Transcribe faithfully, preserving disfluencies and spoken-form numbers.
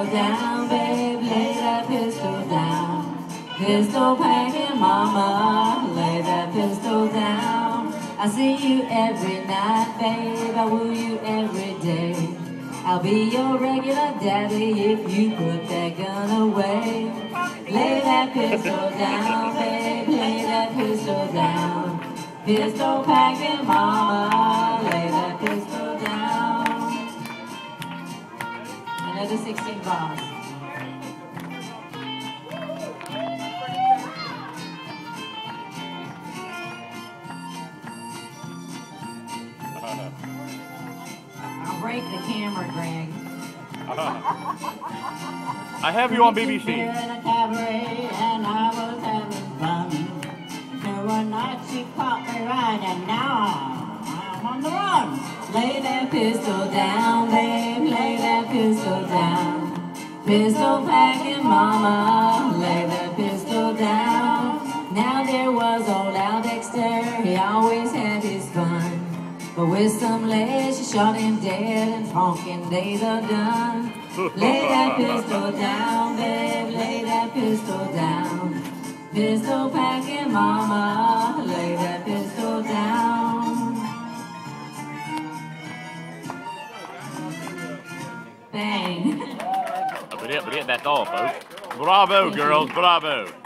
down, babe, lay that pistol down. Pistol packing mama, lay that pistol down. I see you every night, babe, I woo you every day. I'll be your regular daddy if you put that gun away. Lay that pistol down, babe, lay that pistol down. Pistol packing mama, lay that pistol down. Another sixteen bars. I'll break the camera, Greg. I have you on B B C. In a cabaret and I was having fun. Till one night she caught me right and now I'm on the run. Lay that pistol down, babe, lay that pistol down. Pistol packing mama, lay that pistol down. Now there was old Al Dexter, he always had his fun. But with some lead, she shot him dead and honking days are done. Lay that pistol down, babe, lay that pistol down. Pistol packing mama, lay that pistol down. Bang. But it, but it, that's all, folks. Bravo, girls, bravo.